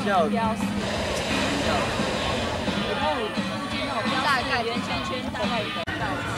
标示，然后大概圆圈圈大概1个道上。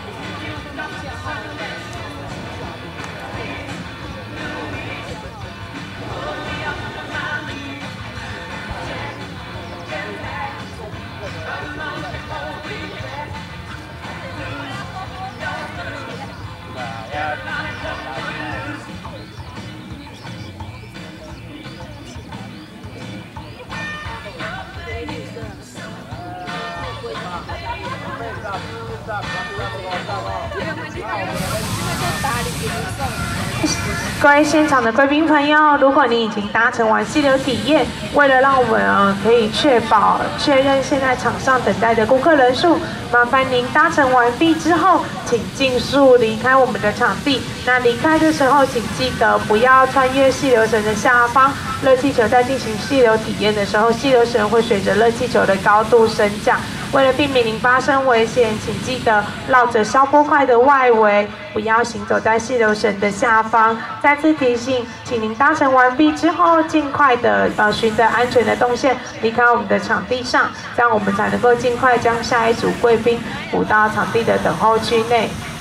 各位现场的贵宾朋友，如果你已经搭乘完溪流体验，为了让我们可以确认现在场上等待的顾客人数，麻烦您搭乘完毕之后，请尽速离开我们的场地。那离开的时候，请记得不要穿越溪流绳的下方。热气球在进行溪流体验的时候，溪流绳会随着热气球的高度升降。为了避免您发生危险，请记得绕着消波块的外围，不要行走在溪流绳的下方。再次提醒，请您搭乘完毕之后，尽快的循着安全的动线离开我们的场地上，这样我们才能够尽快将下一组贵宾扶到场地的等候区内。